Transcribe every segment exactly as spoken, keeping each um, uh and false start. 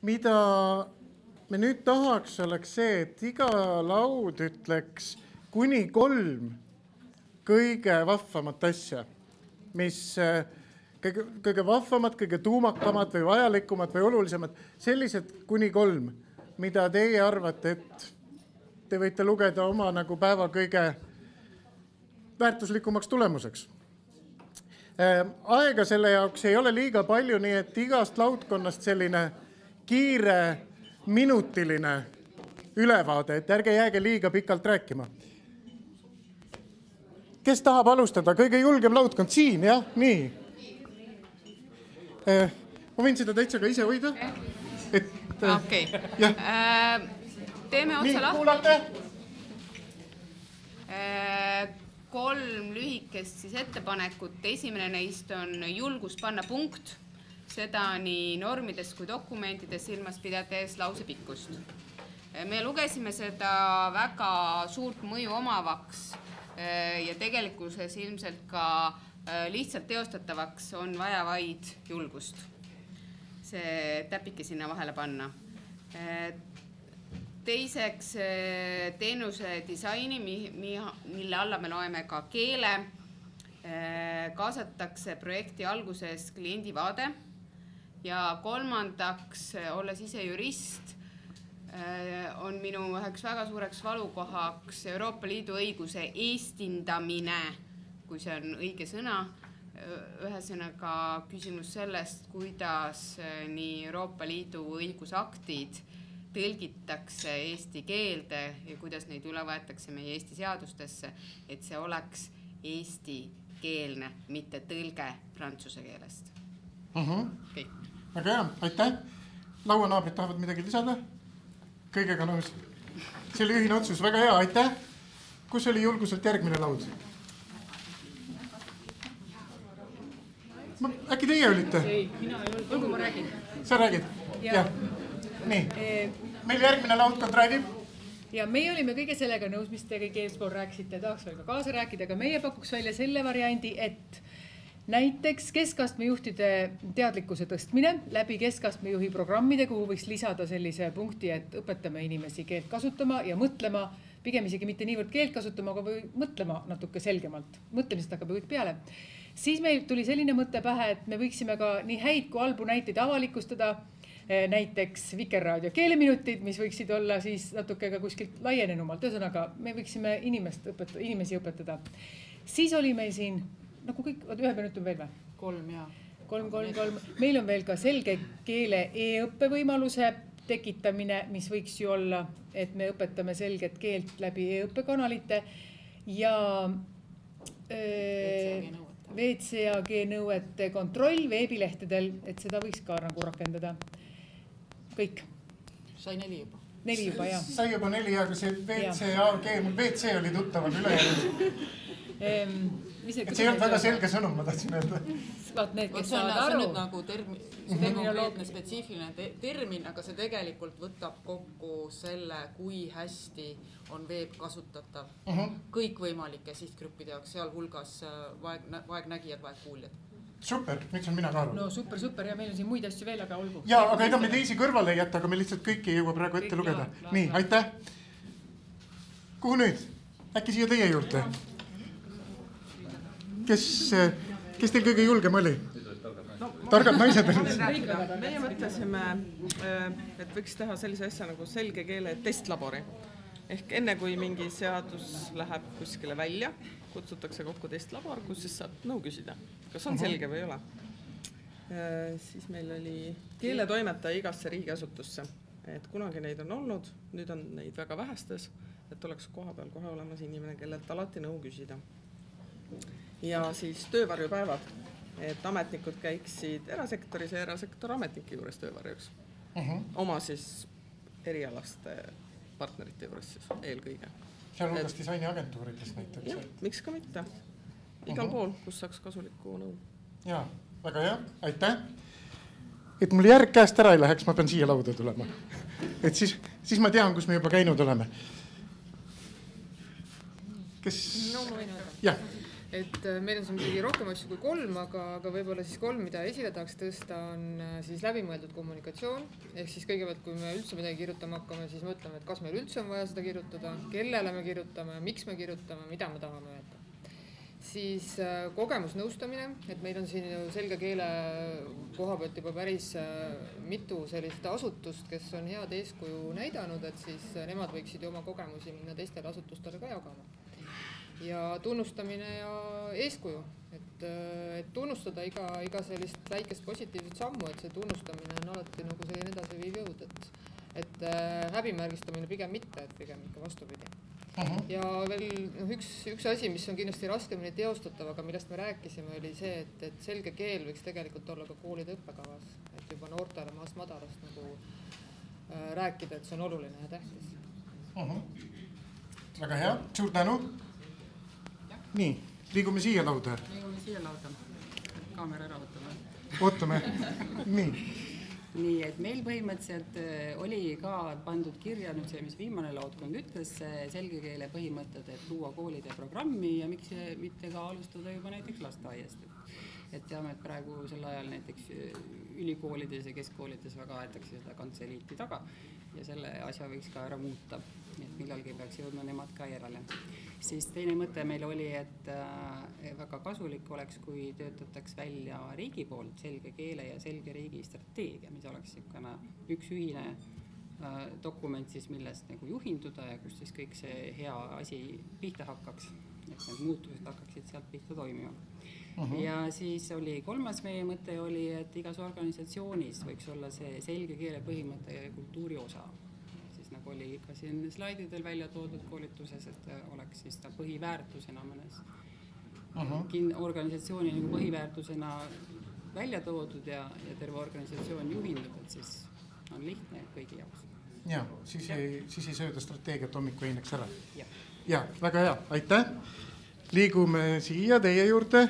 mida me nüüd tahaks, oleks see, et iga laud ütleks kuni kolm kõige vahvamat asja, mis kõige, kõige vahvamad, kõige tuumakamad või vajalikumad või olulisemad, sellised kuni kolm, mida teie arvate, et te võite lugeda oma nagu päeva kõige väärtuslikumaks tulemuseks. Aega selle jaoks ei ole liiga palju, nii et igast laudkonnast selline kiire minutiline ülevaade, et ärge jääge liiga pikalt rääkima. Kes tahab alustada? Kõige julgem laudkond siin, jah? Nii. Ma võin seda täitsa ka ise hoida. Et, Okei. Äh, teeme otsa lahti. Nii, kuulate? Äh, kolm lühikest siis ettepanekut. Esimene neist on julgus panna punkt. Seda nii normides kui dokumentides silmas pidades lause pikkust. Me lugesime seda väga suurt mõju omavaks ja tegelikkuses ilmselt ka lihtsalt teostatavaks on vaja vaid julgust. See täpike sinna vahele panna. Teiseks teenuse disaini, mille alla me loeme ka keele, kaasatakse projekti alguses kliendi vaade ja kolmandaks, olles ise jurist, on minu üheks väga suureks valukohaks Euroopa Liidu õiguse eestindamine, kui see on õige sõna. Ühesõnaga küsimus sellest, kuidas nii Euroopa Liidu õigusaktid tõlgitakse eesti keelde ja kuidas neid üle võetakse meie Eesti seadustesse, et see oleks eesti keelne, mitte tõlge prantsuse keelest. Uh-huh. Okay. Väga hea, aitäh. Lauanaabrid tahavad midagi lisada? Kõigega nõus. See oli ühine otsus, väga hea, aitäh. Kus oli julguselt järgmine laud? Ma, äkki teie olite? Ei, mina ei olnud. Olgu, ma räägin. Sa räägid? Ja. Nii, meil järgmine laudkond räägib. Ja meie olime kõige sellega nõus, mis te kõik eespool rääkisite, tahaks veel ka kaasa rääkida, aga meie pakuks välja selle variandi, et näiteks keskastme juhtide teadlikkuse tõstmine läbi keskastme juhi programmide, kuhu võiks lisada sellise punkti, et õpetame inimesi keelt kasutama ja mõtlema, pigem isegi mitte niivõrd keelt kasutama, aga või mõtlema natuke selgemalt. Mõtlemisest hakkab kõik peale. Siis meil tuli selline mõte pähe, et me võiksime ka nii häid kui halbu näiteid avalikustada, näiteks Vikerraadio keeleminutid, mis võiksid olla siis natuke ka kuskilt laienenumalt. Ühesõnaga, me võiksime inimest õpetada, inimesi õpetada. Siis oli meil siin, nagu kõik, ühe minut on veel või? Kolm, jah. Kolm, kolm, kolm. Meil on veel ka selge keele e-õppe võimaluse tekitamine, mis võiks ju olla, et me õpetame selget keelt läbi e-õppekanalite ja V C A G nõuete kontroll veebilehtedel, et seda võiks ka nagu rakendada. Kõik. Sai neli juba. Neli juba, jah. Sai juba neli, aga see V C A G, mul V C oli tuttaval ülejäänud. See ei olnud väga selge sõnum, ma tahtsin öelda. Vaat need, kes see on, saavad see aru. on nüüd nagu termi, konkreetne spetsiifiline te, termin, aga see tegelikult võtab kokku selle, kui hästi on veeb kasutatav uh -huh. kõikvõimalike sihtgruppide jaoks, seal hulgas vaeg, vaegnägijad, vaegkuuljad. Super, nüüd on mina ka aru. No super, super ja meil on siin muid asju veel, aga olgu. Ja, aga ega me teisi kõrvale ei jätta, aga me lihtsalt kõiki ei jõua praegu ette lugeda. Nii, aitäh. Kuhu nüüd? Äkki siia teie juurde? Kes, kes teil kõige julgem oli? No, targad naised. Meie mõtlesime, et võiks teha sellise asja nagu selge keele testlabori. Ehk enne kui mingi seadus läheb kuskile välja, kutsutakse kokku testlabor, kus siis saab nõu küsida, kas on selge või ei ole. Siis meil oli keeletoimetaja igasse riigiasutusse. Et kunagi neid on olnud, nüüd on neid väga vähestes, et oleks koha peal kohe olemas inimene, kellelt alati nõu küsida. Ja siis töövarjupäevad, et ametnikud käiksid erasektoris ja erasektor ametnike juures töövarjuks. Uh -huh. Oma siis erialaste partnerite juures siis eelkõige. Seal hulgas disainiagentuurides näiteks. Jah, miks ka mitte. Igal uh -huh. pool, kus saaks kasulikku nõu. Jaa, väga hea, aitäh. Et mul järg käest ära ei läheks, ma pean siia lauda tulema. Et siis, siis ma tean, kus me juba käinud oleme. Kes? No, ma võin öelda. Jah. et meil on siin rohkem asju kui kolm, aga, aga võib-olla siis kolm, mida esile tahaks tõsta, on siis läbimõeldud kommunikatsioon. Ehk siis kõigepealt, kui me üldse midagi kirjutama hakkame, siis mõtleme, et kas meil üldse on vaja seda kirjutada, kellele me kirjutame, miks me kirjutame, mida me tahame öelda. Siis kogemusnõustamine, et meil on siin selge keele koha pealt juba päris mitu sellist asutust, kes on head eeskuju näidanud, et siis nemad võiksid ju oma kogemusi minna teistele asutustele ka jagama. Ja tunnustamine ja eeskuju, et, et tunnustada iga, iga sellist väikest positiivset sammu, et see tunnustamine on alati nagu selline edasiviiv jõud, et, et häbimärgistamine pigem mitte, et pigem ikka vastupidi. Uh-huh. Ja veel no, üks, üks asi, mis on kindlasti raskemini teostatav, aga millest me rääkisime, oli see, et, et selge keel võiks tegelikult olla ka koolide õppekavas, et juba noortele maast madalast nagu äh, rääkida, et see on oluline ja tähtis. Uh-huh. Väga hea, suur tänu. Nii, liigume siia lauda. Liigume siia lauda. Kaamera ära võtame. Ootame. Nii. Nii, et meil põhimõtteliselt oli ka pandud kirja nüüd see, mis viimane laudkond ütles, selge keele põhimõtted, et luua koolide programmi ja miks mitte ka alustada juba näiteks lasteaiast. Et teame, et praegu sel ajal näiteks ülikoolides ja keskkoolides väga aetakse seda kantseliiti taga ja selle asja võiks ka ära muuta, et millalgi peaks jõudma nemad ka järele. Siis teine mõte meil oli, et väga kasulik oleks, kui töötataks välja riigi poolt selge keele ja selge riigi strateegia, mis oleks üks ühine dokument, siis millest nagu juhinduda ja kus siis kõik see hea asi pihta hakkaks, et need muutused hakkaksid sealt pihta toimima. Uh-huh. Ja siis oli kolmas meie mõte oli, et igas organisatsioonis võiks olla see selge keele põhimõte ja kultuuri osa. Siis nagu oli ka siin slaididel välja toodud koolituses, et oleks siis ta põhiväärtusena mõnes uh-huh. organisatsiooni nagu põhiväärtusena välja toodud ja, ja terve organisatsioon juhindub, et siis on lihtne kõigi jaoks. Ja, siis ja. ei, siis ei sööda strateegiat hommiku eineks ära. Ja. ja, väga hea, aitäh. Liigume siia teie juurde.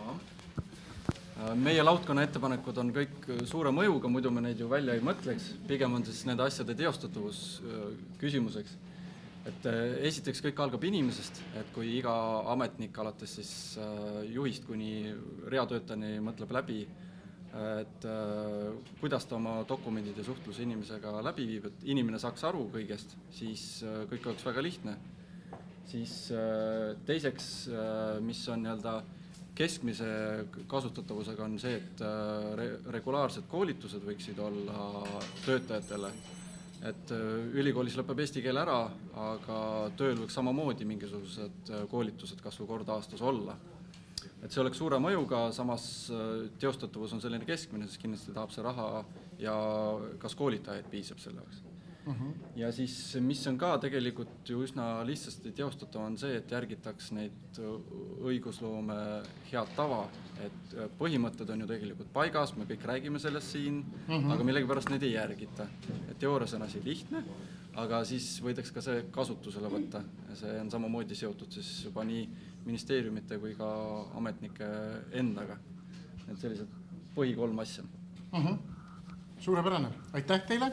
Meie laudkonna ettepanekud on kõik suure mõjuga, muidu me neid ju välja ei mõtleks. Pigem on siis nende asjade teostatavus küsimuseks. Et esiteks kõik algab inimesest, et kui iga ametnik alates siis juhist kuni reatöötajani mõtleb läbi, et kuidas ta oma dokumendid ja suhtluse inimesega läbi viib, et inimene saaks aru kõigest, siis kõik oleks väga lihtne. Siis teiseks, mis on nii-öelda keskmise kasutatavusega on see, et regulaarsed koolitused võiksid olla töötajatele. Et ülikoolis lõpeb eesti keel ära, aga tööl võiks samamoodi mingisugused koolitused kas või kord aastas olla. Et see oleks suure mõjuga, samas teostatavus on selline keskmine, sest kindlasti tahab see raha ja kas koolitajaid piisab selle jaoks. Uh-huh. Ja siis, mis on ka tegelikult ju üsna lihtsasti teostatav, on see, et järgitaks neid õigusloome head tava, et põhimõtted on ju tegelikult paigas, me kõik räägime sellest siin, uh-huh. aga millegipärast neid ei järgita. Et teoorias on asi lihtne, aga siis võidaks ka see kasutusele võtta. Ja see on samamoodi seotud siis juba nii ministeeriumite kui ka ametnike endaga. Et sellised põhi kolm asja. Uh-huh. Suurepärane, aitäh teile!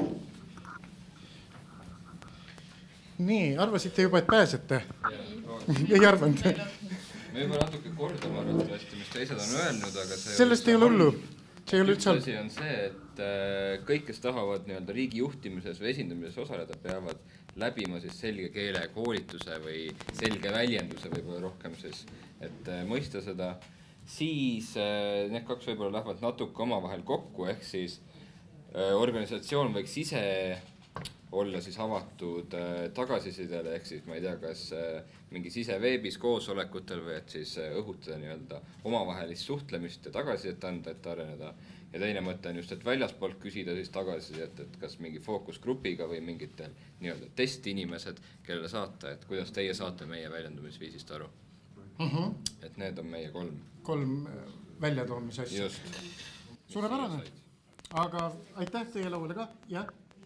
Nii, arvasite juba, et pääsete? Ei arvanud. Me juba natuke kordama arvatavasti, mis teised on öelnud, aga see sellest ei ole hullu. See ei ole üldse asi on see, et kõik, kes tahavad nii-öelda riigi juhtimises või esindamises osaleda, peavad läbima siis selge keele koolituse või selge väljenduse võib-olla rohkem siis, et mõista seda. Siis need kaks võib-olla lähevad natuke omavahel kokku, ehk siis organisatsioon võiks ise olla siis avatud tagasisidele, ehk siis ma ei tea, kas mingi siseveebis koosolekutel või et siis õhutada nii-öelda omavahelist suhtlemist ja tagasisidet anda, et areneda. Ja teine mõte on just, et väljaspoolt küsida siis tagasisidet, et kas mingi fookusgrupiga või mingitel nii-öelda testiinimesed, kellele saata, et kuidas teie saate meie väljendumisviisist aru. Uh-huh. Et need on meie kolm. Kolm väljatoomise asja. Just. Suurepärane. Aga aitäh teie lauale ka. Jah.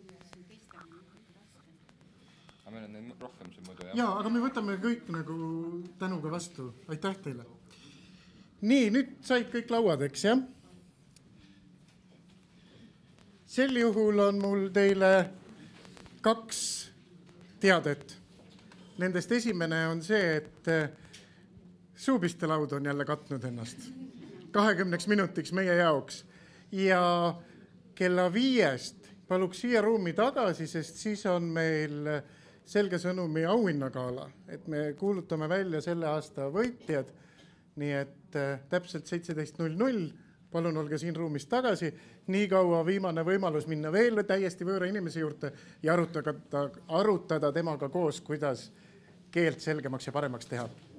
Meil on neid rohkem see muidu, jah? Jaa, aga me võtame kõik nagu tänuga vastu. Aitäh teile. Nii, nüüd said kõik lauadeks, jah? Sel juhul on mul teile kaks teadet. Nendest esimene on see, et suupistelaud on jälle katnud ennast kahekümneks minutiks meie jaoks ja kella viiest paluks siia ruumi tagasi, sest siis on meil selge sõnumi auhinnagala, et me kuulutame välja selle aasta võitjad, nii et täpselt seitseteist null null, palun olge siin ruumis tagasi, nii kaua viimane võimalus minna veel täiesti võõra inimese juurde ja arutada, arutada temaga koos, kuidas keelt selgemaks ja paremaks teha.